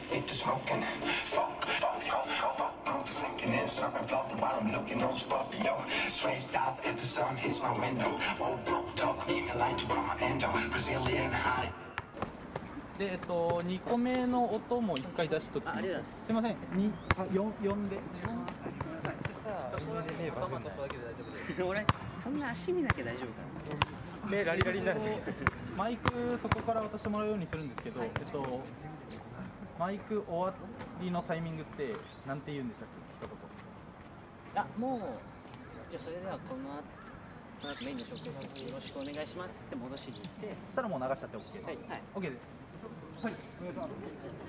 Get to smoking. Fuck, fuck, yo, fuck, I'm sinking in, surfing, fluffy, while I'm looking on scruffy, yo. Straight up if the sun hits my window. Old block talk, give me a light to burn my endo. Brazilian high. で、2個目の音も1回出しときます。すみません、4で。 俺、そんな足見なきゃ大丈夫かな。 目ラリラリになる。マイクそこから渡してもらうようにするんですけど、マイク終わりのタイミングってなんて言うんでしたっけ、一言。 あ、もうじゃあそれではこの後メインの紹介させてよろしくお願いしますって戻しに行って、 そしたらもう流しちゃって OK。はい、OK です。はい、お願いします。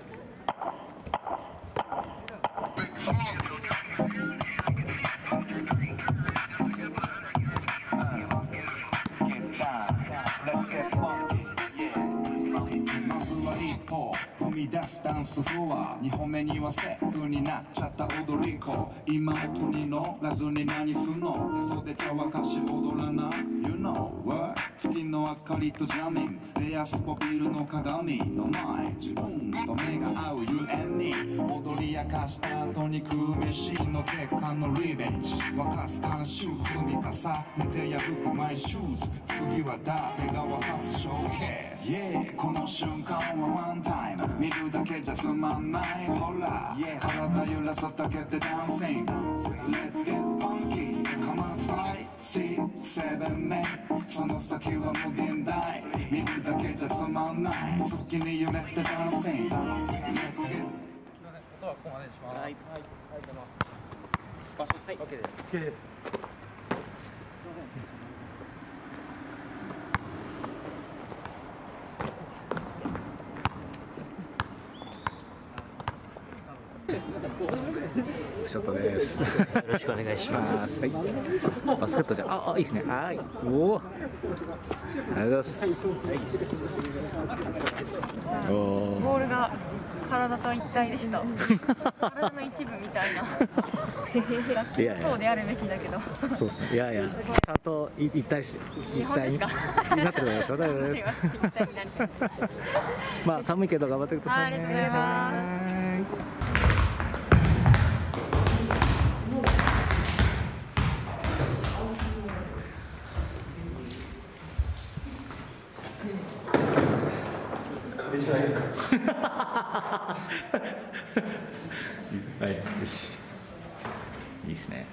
踏み出すダンスフロア2歩目にはステップになっちゃった踊り子今音に乗らずに何すんのへそで茶沸かし踊らない You know what 月の明かりとジャミンレアスポビルの鏡の前自分と目が合うゆえに踊り明かした後に食う飯の結果のリベンジ沸かす慣習積み重ねて破くマイシューズ次は誰が沸かすショーケース Yeah この瞬間はワンタイム見るだけじゃつまんないほら、体揺らすだけでダンシング Let's get funky Come on five, six, seven, eight その先は無限大見るだけじゃつまんない好きに揺れてダンシング Let's get 音はここまでにします。はい、ありがとうございます。場所、はい、OK です。OK です。 ショットです。よろしくお願いします。 はい。バスケットじゃん。いいですね。はい。おお。ありがとうございます。 ボールが体と一体でした。体の一部みたいな。いやそうであるべきだけど。 そうですね。いやいや、ちゃんと一体し一体になってください。大丈夫です。まあ寒いけど頑張ってくださいね。 ありがとうございます。 壁じゃないのか。はい、よし。いいですね。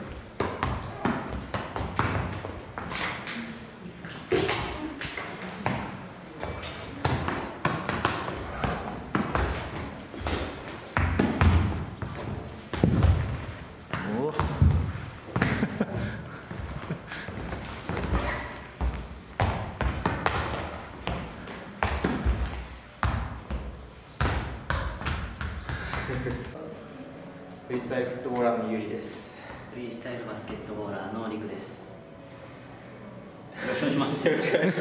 フリースタイルフットボーラーのゆりです。 フリースタイルバスケットボーラーのりくです。よろしくお願いします。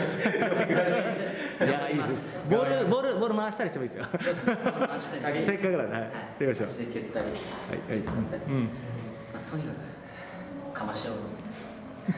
いや、いいです。ボール回したりしてもいいですよ。せっかくなんで、はい。よいしょ。 蹴ったり、 はい、はい。 とにかくかましちゃおうと思います。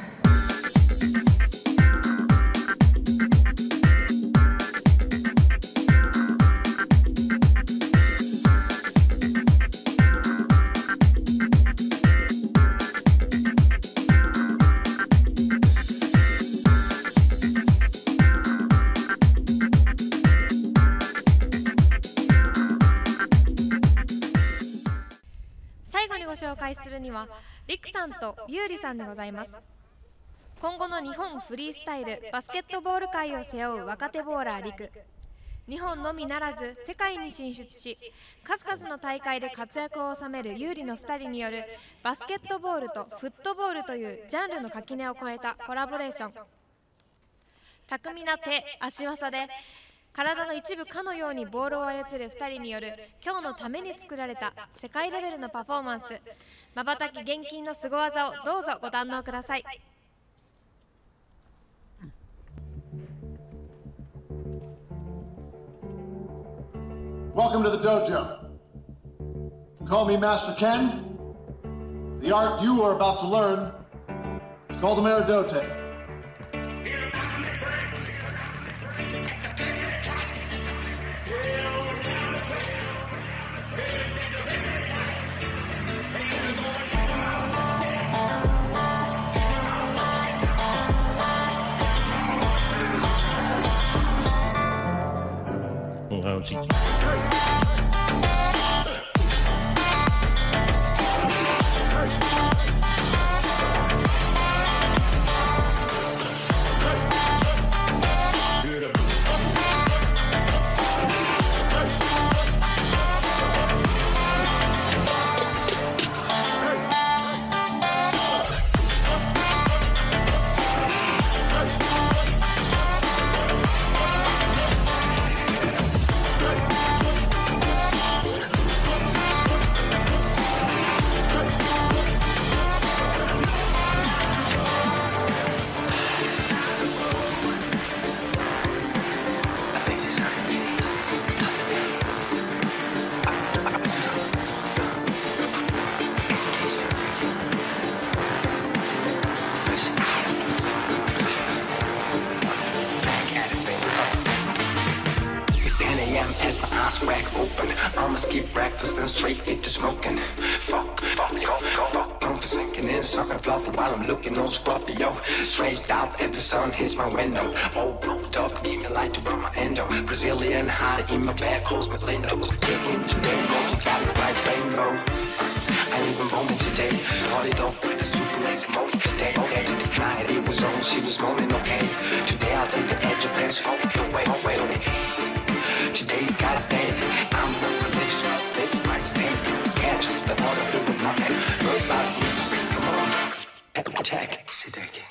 ご紹介するにはりくさんとゆうりさんでございます。今後の日本フリースタイルバスケットボール界を背負う若手ボーラーりく。日本のみならず世界に進出し数々の大会で活躍を収める有利の2人によるバスケットボールとフットボールというジャンルの垣根を越えたコラボレーション。巧みな手足技で体の一部かのようにボールを操る2人による今日のために作られた世界レベルのパフォーマンス、まばたき厳禁の凄技をどうぞご堪能ください。 Welcome to the dojo. Call me Master Ken. The art you are about to learn is called the Meridote. skip breakfast and straight into smoking. Fuck, pump is sinking in, sucking fluffy while I'm looking all scruffy, yo. Straight out as the sun hits my window. All blocked up, give me light to burn my endo. Brazilian hot in my bag, close my windows. Taking today, got the right rainbow. I live a moment today. Started off with a super lazy moment today. Okay, tonight it was on, she was moaning. Okay, today I'll take the edge of this. Oh wait. Today's God's day. I'm not religious, but this might stay in the sketch. The part of doing nothing. Good about me. Come on, attack, Sideki.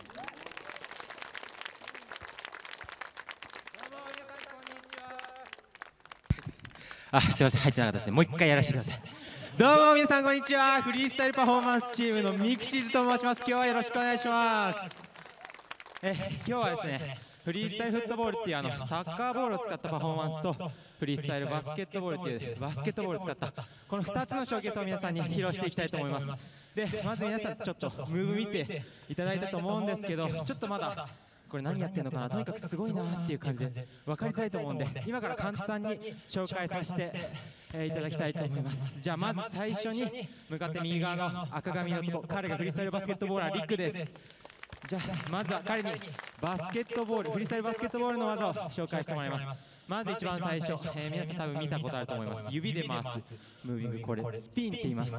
あ、すいません、入ってなかったですね。もう一回やらせてください。どうも皆さんこんにちは。フリースタイルパフォーマンスチームのミクシーズと申します。今日はよろしくお願いします。今日はですね、フリースタイルフットボールっていうサッカーボールを使ったパフォーマンスとフリースタイルバスケットボールっていうバスケットボールを使ったこの2つのショーケースを皆さんに披露していきたいと思います。で、まず皆さんちょっとムーブ見ていただいたと思うんですけど、ちょっとまだこれ何やってんのかな、とにかくすごいなっていう感じで分かりづらいと思うんで、今から簡単に紹介させていただきたいと思います。じゃあまず最初に向かって右側の赤髪の男、彼がフリースタイルバスケットボーラーリックです。じゃあまずは彼にバスケットボール、フリースタイルバスケットボールの技を紹介してもらいます。まず一番最初、皆さん多分見たことあると思います。指で回すムービング、これスピンって言います。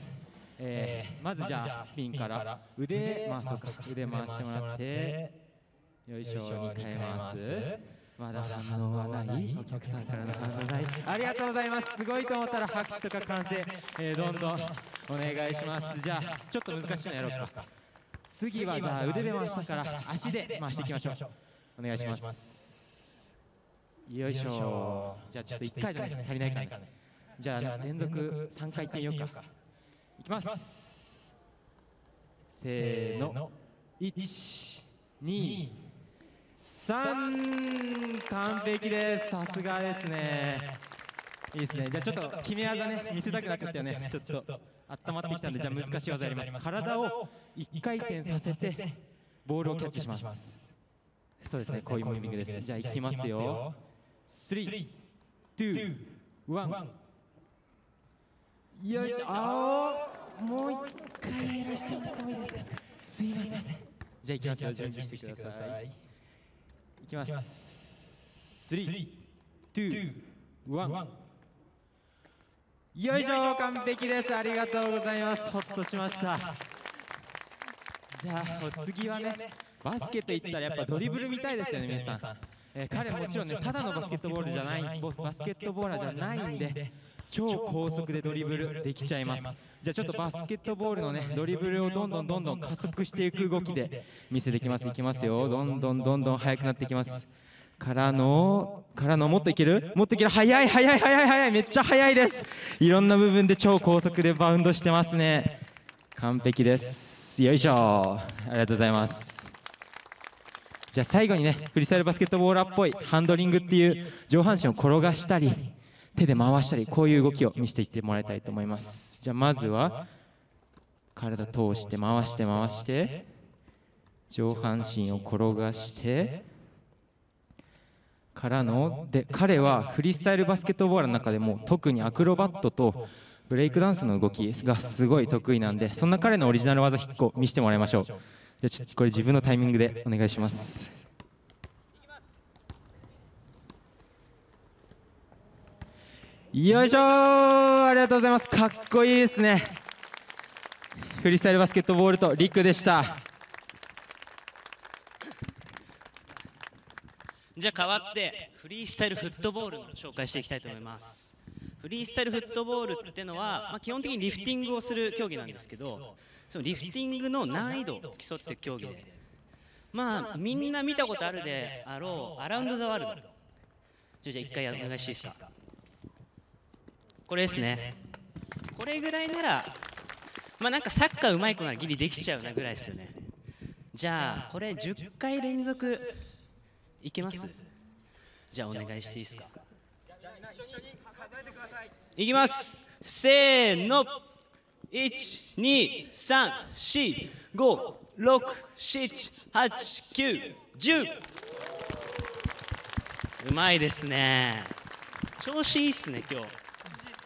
まずじゃあスピンから腕回そうか、腕回してもらってよいしょ、2回回す。まだ反応はない、お客さんからの反応ない。ありがとうございます。すごいと思ったら拍手とか歓声、どんどんお願いします。じゃあちょっと難しいのやろうか。次はじゃあ腕で回したから足で回していきましょう。お願いします。よいしょ。じゃあちょっと1回じゃ足りないかな。じゃあ連続3回いってみようか。いきます。せーの、1、2、3。完璧です。さすがですね。いいですね。じゃあちょっと決め技ね、見せたくなっちゃったよね。ちょっと温まってきたんで、じゃあ難しい技やります。体を1回転させてボールをキャッチします。そうですね、こういうムービングです。じゃあいきますよ。3、2、1。よいしょ。もう1回やらせてもいいですか。すいません。じゃあいきますよ。準備してください。いきます。3、2、1。よいしょ、完璧です。ありがとうございます。ほっとしました。じゃあ次はね、バスケといったらやっぱドリブルみたいですよね、皆さん。彼もちろんね、ただのバスケットボールじゃない、バスケットボーラーじゃないんで、超高速でドリブルできちゃいます。じゃあちょっとバスケットボールのね、ドリブルをどんどん加速していく動きで見せていきます。いきますよ。どんどん速くなっていきます。からのもっといける、速い、めっちゃ速いです。いろんな部分で超高速でバウンドしてますね。完璧です。よいしょ。ありがとうございます。じゃあ最後にね、フリースタイルバスケットボーラーっぽいハンドリングっていう上半身を転がしたり手で回したり、こういう動きを見せていってもらいたいと思います。じゃあまずは体通して回して上半身を転がしてからので、彼はフリースタイルバスケットボーラーの中でも特にアクロバットとブレイクダンスの動きがすごい得意なんで、そんな彼のオリジナル技1個見せてもらいましょう。じゃあちょっとこれ自分のタイミングでお願いします。よいしょー。ありがとうございます。かっこいいですね。フリースタイルバスケットボールとリックでした。 じゃあ変わってフリースタイルフットボールの紹介していきたいと思います。フリースタイルフットボールってのは、基本的にリフティングをする競技なんですけど、そのリフティングの難易度を競っていく競技で、みんな見たことあるであろうアラウンド・ザ・ワールド。じゃあ一回お願いしていいですか。これですね。これぐらいならなんかサッカーうまい子ならギリできちゃうなぐらいですよね。じゃあこれ10回連続いけます？じゃあお願いしていいですか。いきます。せーの。1、2、3、4、5、6、7、8、9、10。うまいですね。調子いいっすね今日。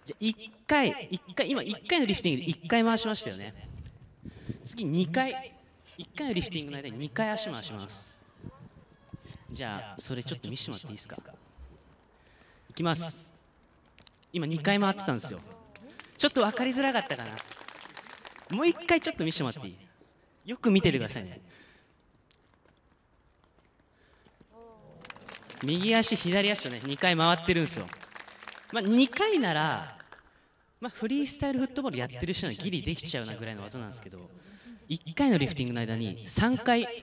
じゃあ1回今1回のリフティングで1回回しましたよね。次2回、1回のリフティングの間に2回足回します。じゃあそれちょっと見せてもらっていいですか。いきます。今2回回ってたんですよ。ちょっと分かりづらかったかな。もう1回ちょっと見せてもらっていい？よく見ててくださいね。右足左足とね2回回ってるんですよ。2回なら、フリースタイルフットボールやってる人はギリできちゃうなぐらいの技なんですけど、1回のリフティングの間に3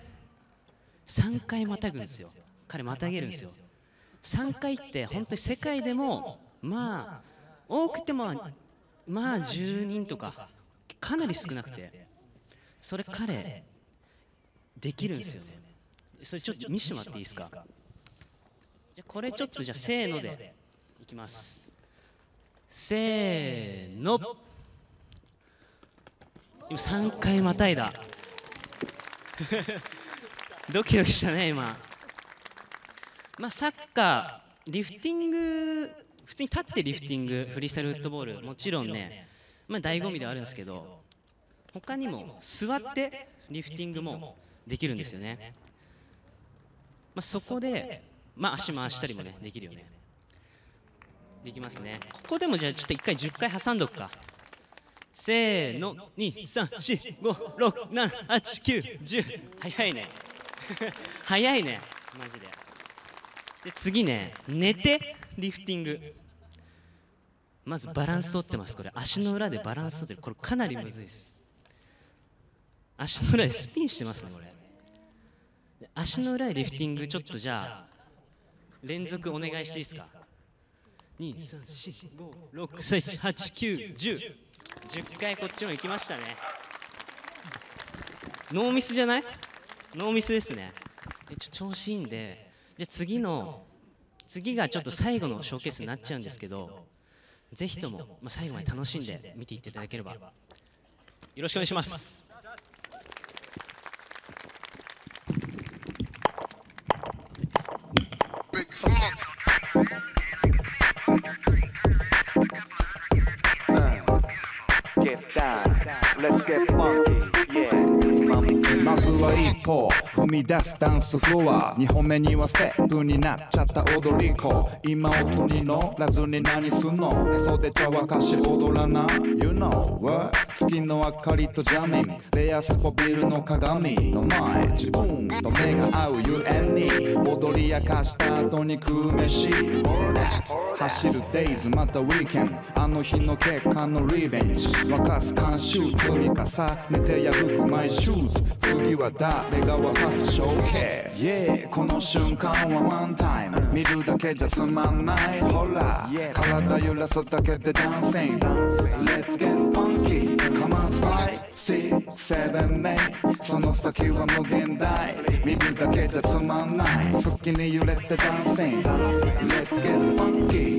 回またぐんですよ。彼またげるんですよ。3回って本当に世界でも多くても10人とかかなり少なくて、それ彼できるんですよね。それちょっと見せてもらっていいですか。じゃこれちょっとじゃあせーのでいきます。せーの。今3回またいだドキドキしたね今。サッカーリフティング、普通に立ってリフティング、フリースタイルフットボールもちろんね醍醐味ではあるんですけど、他にも座ってリフティングもできるんですよね。そこで足回したりもねできるよね。できますね。ここでもじゃあちょっと1回10回挟んどくか。せーの、2、3、4、5、6、7、8、9、10。早いね早いねマジで。で次ね、寝てリフティング。まずバランス取ってます。これ足の裏でバランス取ってる。これかなりむずいです。足の裏でスピンしてますねこれ。足の裏でリフティングちょっとじゃあ連続お願いしていいですか。2、3、4、5、6、7、8、9、10。10回こっちも行きましたね。ノーミスじゃない？ノーミスですね。調子いいんで、じゃあ次がちょっと最後のショーケースになっちゃうんですけど、ぜひとも最後まで楽しんで見ていっていただければよろしくお願いします。 まずは一歩踏み出すダンスフロア、2歩目にはステップになっちゃった踊り子。今音に乗らずに何すんの、へそで茶沸かし踊らな You know what、 月の明かりとジャミン、レアスポビルの鏡の前、自分と目が合うゆえに踊り明かした後に食う飯。走るデイズまたウィーケン、あの日の結果のリベンジ、沸かす慣習積み重ねて破くマイシューズ。次は誰が沸かすショーケース、yeah、この瞬間はワンタイム、見るだけじゃつまんない。ほら、体揺らすだけでダンシング。 Let's get funky Come on 5, 6, 7, 8、その先は無限大。見るだけじゃつまんない、好きに揺れてダンシング。 Let's get funky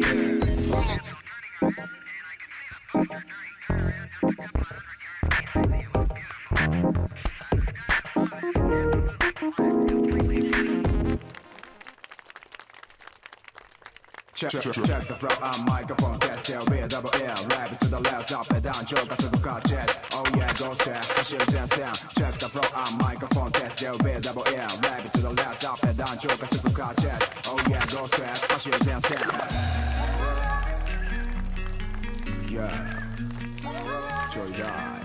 Check the front and microphone test, yeah, real double air, rap to the left, up and down, 超過すぐカーチェス、oh yeah, go straight, 走る前線。 Check the front and microphone test, yeah, real double air, rap to the left, up and down, 超過すぐカーチェス、oh yeah, go straight, 走る前線。 Yeah, ちょいだい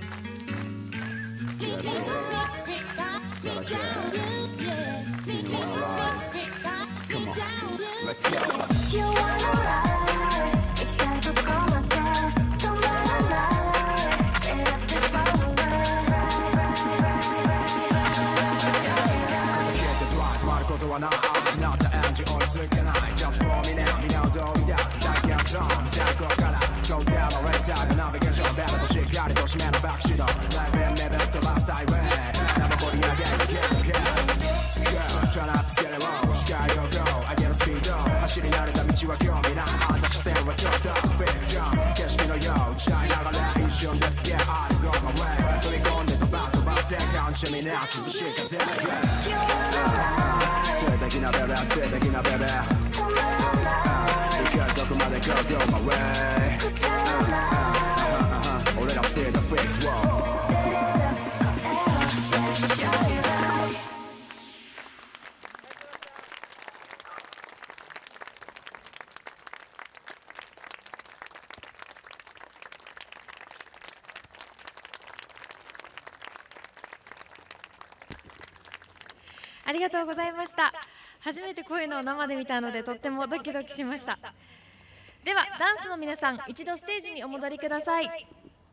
Yeah, Sarah J, you wanna ride? Come on, let's go. You wanna ride? It's time to come again. Don't wanna ride. Get up this fire. Get the drive, 回ることはない。なったエンジン追いつけない。Just for me now, みんなを通り出す。大キャンゾーン、最高から。そうであのレーサーがナビゲーション。ベルトしっかりと締めのバックシード。ライブレベルとラスタイウェイ。生盛り上げるゲームゲーム。Try not to get it wrong. 視界を go, 上げるスピード。走り慣れた道は興味ない。あんた視線はちょっとビッグジャンプ。景色のよう時代流れ一瞬で Get out of go my way。 飛び込んで飛ばせ感じみんな涼しい風。性的なベベ、性的なベベ。行けるとこまで Everybody go my way俺ら still the fix wall ありがとうございました。初めてこういうのを生で見たのでとってもドキドキしました。ではダンスの皆さん、一度ステージにお戻りください。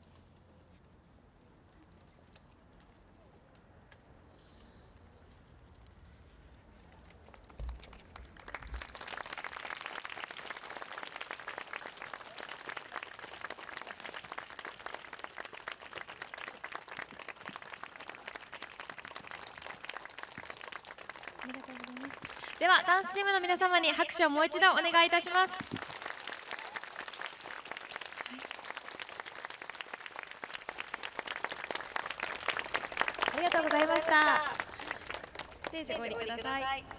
ありがとうございます。ではダンスチームの皆様に拍手をもう一度お願いいたします。ありがとうございました。ステージお降りください。